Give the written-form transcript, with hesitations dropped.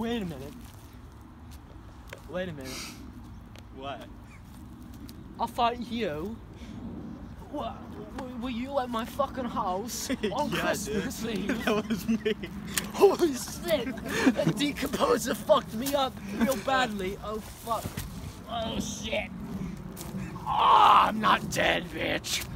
Wait a minute. Wait a minute. What? I thought you... Were you at my fucking house on Yeah, Christmas dude. Eve? That was me. Holy shit! That decomposer fucked me up real badly. Oh fuck. Oh shit. Oh, I'm not dead, bitch.